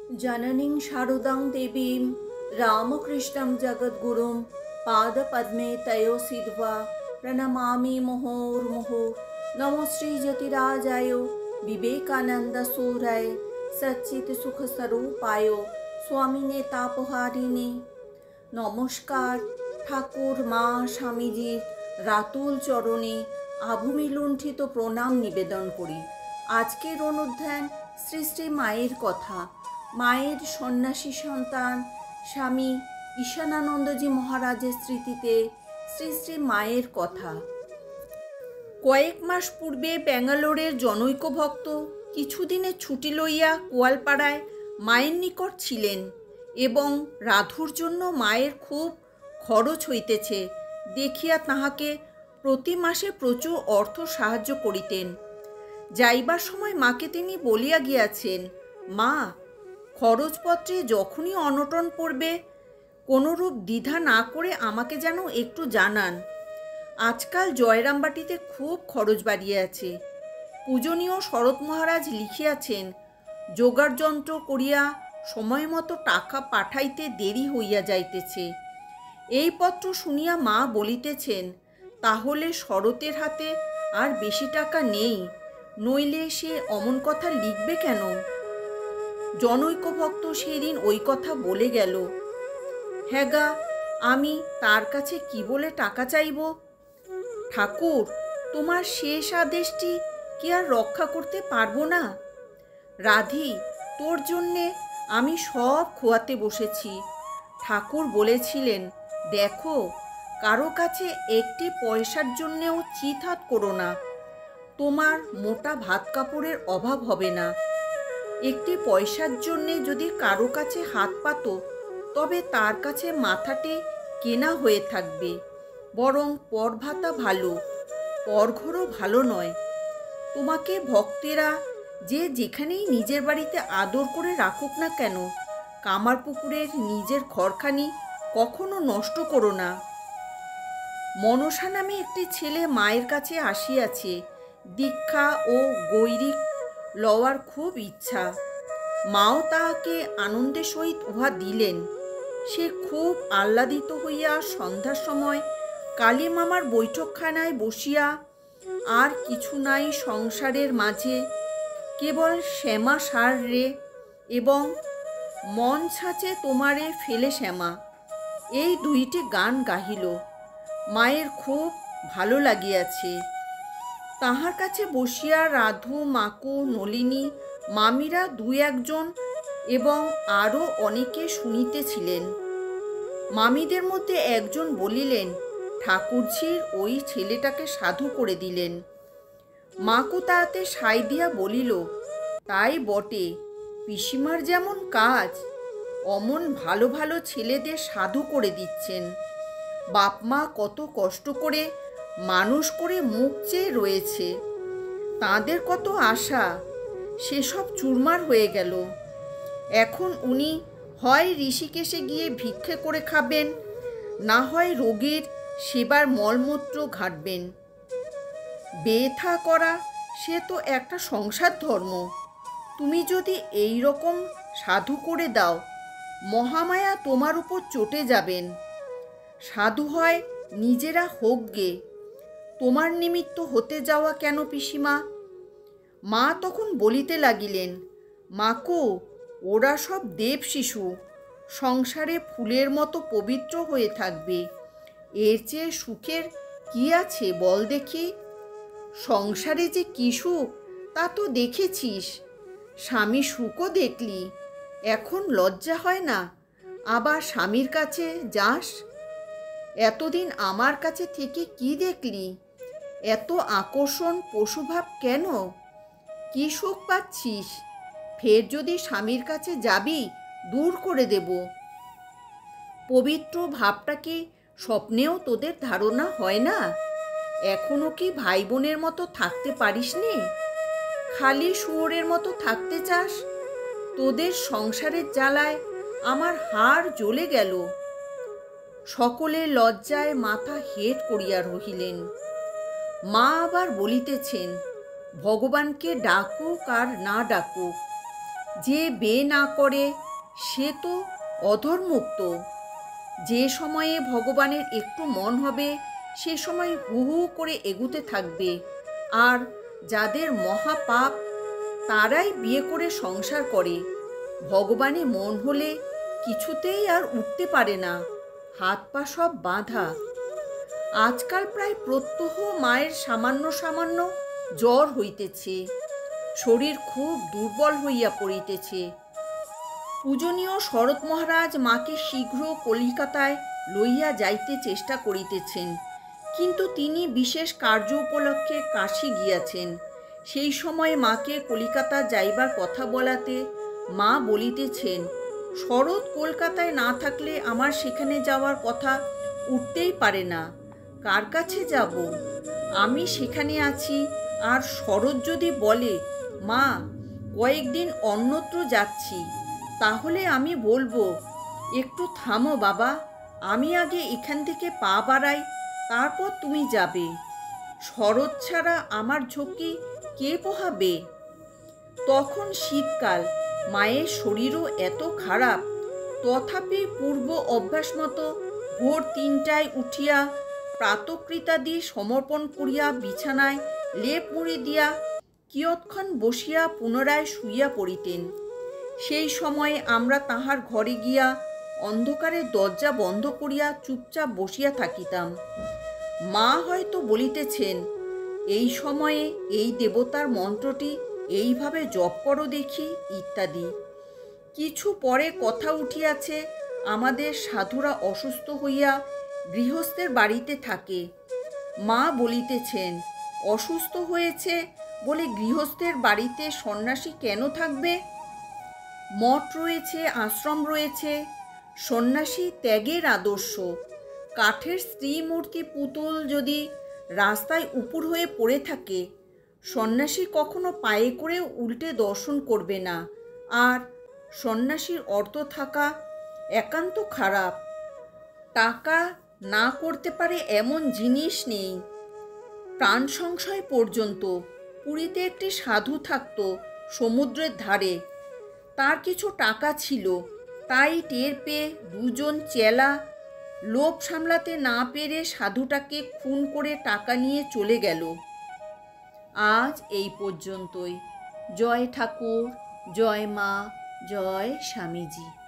जननीं शारदां देवीं रामकृष्णं जगद्गुरुं पादपद्मे तयो सिद्ध्वा प्रणमामि मुहुर्मुहुः। नमो श्रीजतिराजाय विवेकानन्दसूराय सच्चित्सुखस्वरूपाय स्वामिने तापहारिणे। नमस्कार। ঠাকুর মা স্বামীজির রাতুল চরণে আভূমি লুণ্ঠিত প্রণাম নিবেদন করি। আজকের অনুধ্যান শ্রী শ্রী মায়ের কথা। মায়ের সন্ন্যাসী সন্তান স্বামী ঈশানানন্দজি মহারাজের স্মৃতিতে শ্রী শ্রী মায়ের কথা। কয়েক মাস পূর্বে ব্যাঙ্গালোরের জনৈক ভক্ত কিছুদিনের ছুটি লইয়া কোয়ালপাড়ায় মায়ের নিকট ছিলেন এবং রাধুর জন্য মায়ের খুব খরচ হইতেছে দেখিয়া তাহাকে প্রতি মাসে প্রচুর অর্থ সাহায্য করিতেন। যাইবার সময় মাকে তিনি বলিয়া গিয়াছেন, মা, খরচপত্রে যখনই অনটন পড়বে কোনোরূপ দ্বিধা না করে আমাকে যেন একটু জানান। আজকাল জয়রামবাটিতে খুব খরচ বাড়িয়াছে। পূজনীয় শরৎ মহারাজ লিখিয়াছেন, জোগাড় যন্ত্র করিয়া সময় মতো টাকা পাঠাইতে দেরি হইয়া যাইতেছে। এই পত্র শুনিয়া মা বলিতেছেন, তাহলে শরতের হাতে আর বেশি টাকা নেই, নইলে সে অমন কথা লিখবে কেন? জনৈক ভক্ত সেদিন ওই কথা বলে গেল। হ্যাঁ গা, আমি তার কাছে কি বলে টাকা চাইব? ঠাকুর, তোমার শেষ আদেশটি কি আর রক্ষা করতে পারবো না? রাধি, তোর জন্যে আমি সব খোয়াতে বসেছি। ঠাকুর বলেছিলেন, দেখো, কারো কাছে একটি পয়সার জন্যেও চিৎহাত করো না, তোমার মোটা ভাত কাপড়ের অভাব হবে না। একটি পয়সার জন্যে যদি কারো কাছে হাত পাতো তবে তার কাছে মাথাটি কেনা হয়ে থাকবে। বরং পরভাতা ভালো, পরঘরও ভালো নয়। তোমাকে ভক্তেরা যে যেখানেই নিজের বাড়িতে আদর করে রাখুক না কেন, কামারপুকুরের নিজের ঘরখানি কখনো নষ্ট করো না। মনসা নামে একটি ছেলে মায়ের কাছে আসিয়াছে। দীক্ষা ও গৈরিক লওয়ার খুব ইচ্ছা। মাও তাহাকে আনন্দের সহিত উহা দিলেন। সে খুব আহ্লাদিত হইয়া সন্ধ্যার সময় কালী মামার বৈঠকখানায় বসিয়া, আর কিছু নাই সংসারের মাঝে, কেবল শ্যামা সার রে এবং মন ছাঁচে তোমারে ফেলে শ্যামা, এই দুইটি গান গাহিল। মায়ের খুব ভালো লাগিয়াছে। তাহার কাছে বসিয়া রাধু, মাকু, নলিনী, মামিরা দুই একজন এবং আরও অনেকে শুনিতেছিলেন। মামিদের মধ্যে একজন বলিলেন, ঠাকুরঝির ওই ছেলেটাকে সাধু করে দিলেন। মাকু তাহাতে সাই দিয়া বলিল, তাই বটে, পিসিমার যেমন কাজ, অমন ভালো ভালো ছেলেদের সাধু করে দিচ্ছেন। বাপমা কত কষ্ট করে মানুষ করে মুখ চেয়ে রয়েছে, তাঁদের কত আশা, সেসব চুরমার হয়ে গেল। এখন উনি হয় ঋষিকেশে গিয়ে ভিক্ষে করে খাবেন, না হয় রোগীর সেবার মলমূত্র ঘাঁটবেন। বেথা করা সে তো একটা সংসার ধর্ম। তুমি যদি এই রকম সাধু করে দাও, মহামায়া তোমার উপর চটে যাবেন। সাধু হয় নিজেরা হোক গে, তোমার নিমিত্ত হতে যাওয়া কেন পিসিমা? মা তখন বলিতে লাগিলেন, মাকু, ওরা সব দেব শিশু, সংসারে ফুলের মতো পবিত্র হয়ে থাকবে। এর চেয়ে সুখের কি আছে বল দেখি? সংসারে যে কি সুখ তা তো দেখেছিস, স্বামী সুখও দেখলি, এখন লজ্জা হয় না আবার স্বামীর কাছে যাস? এতদিন আমার কাছে থেকে কি দেখলি? এত আকর্ষণ পশুভাব কেন? কি সুখ পাচ্ছিস? ফের যদি স্বামীর কাছে যাবি, দূর করে দেব। পবিত্র ভাবটা কি স্বপ্নেও তোদের ধারণা হয় না? এখনো কি ভাই বোনের মতো থাকতে পারিস নে? খালি শুয়োরের মতো থাকতে চাস? তোদের সংসারের জ্বালায় আমার হাড় জ্বলে গেল। সকলে লজ্জায় মাথা হেঁট করিয়া রহিলেন। মা আবার বলিতেছেন, ভগবানকে ডাকুক আর না ডাকুক, যে বিয়ে না করে সে তো অধর্মুক্ত। যে সময়ে ভগবানের একটু মন হবে সে সময় হু হু করে এগুতে থাকবে। আর যাদের মহাপাপ তারাই বিয়ে করে সংসার করে। ভগবানে মন হলে কিছুতেই আর উঠতে পারে না, হাত পা সব বাঁধা। আজকাল প্রায় প্রত্যহ মায়ের সামান্য সামান্য জ্বর হইতেছে, শরীর খুব দুর্বল হইয়া পড়িতেছে। পূজনীয় শরৎ মহারাজ মাকে শীঘ্র কলিকাতায় লইয়া যাইতে চেষ্টা করিতেছেন, কিন্তু তিনি বিশেষ কার্য উপলক্ষে কাশী গিয়াছেন। সেই সময় মাকে কলিকাতা যাইবার কথা বলাতে মা বলিতেছেন, শরৎ কলকাতায় না থাকলে আমার সেখানে যাওয়ার কথা উঠতেই পারে না। কার কাছে যাব? আমি সেখানে আছি, আর শরৎ যদি বলে মা কয়েকদিন অন্যত্র যাচ্ছি, তাহলে আমি বলবো একটু থামো বাবা, আমি আগে এখান থেকে পা বাড়াই, তারপর তুমি যাবে। শরৎ ছাড়া আমার ঝুঁকি কে পোহাবে? তখন শীতকাল, মায়ের শরীরও এত খারাপ, তথাপি পূর্ব অভ্যাস মতো ভোর 3টায় উঠিয়া প্রাতকৃতাদি সমর্পণ করিয়া বিছানায় লেপ মুড়ি দিয়া কিয়ৎক্ষণ বসিয়া পুনরায় শুইয়া পড়িতেন। সেই সময়ে আমরা তাহার ঘরে গিয়া অন্ধকারে দরজা বন্ধ করিয়া চুপচাপ বসিয়া থাকিতাম। মা হয়তো বলিতেছেন, এই সময়ে এই দেবতার মন্ত্রটি এইভাবে জপ করো দেখি, ইত্যাদি। কিছু পরে কথা উঠিয়াছে, আমাদের সাধুরা অসুস্থ হইয়া গৃহস্থের বাড়িতে থাকে। মা বলিতেছেন, অসুস্থ হয়েছে বলে গৃহস্থের বাড়িতে সন্ন্যাসী কেন থাকবে? মঠ রয়েছে, আশ্রম রয়েছে, সন্ন্যাসী ত্যাগের আদর্শ। কাঠের স্ত্রীমূর্তি পুতুল যদি রাস্তায় উপুর হয়ে পড়ে থাকে, সন্ন্যাসী কখনো পায়ে করে উল্টে দর্শন করবে না। আর সন্ন্যাসীর অর্থ থাকা একান্ত খারাপ। টাকা না করতে পারে এমন জিনিস নেই। প্রাণ সংশয় পর্যন্ত। পুরীতে একটি সাধু থাকত সমুদ্রের ধারে। তার কিছু টাকা ছিল, তাই টের পেয়ে দুজন চেলা লোভ সামলাতে না পেরে সাধুটাকে খুন করে টাকা নিয়ে চলে গেল। আজ এই পর্যন্তই। জয় ঠাকুর, জয় মা, জয় স্বামীজি।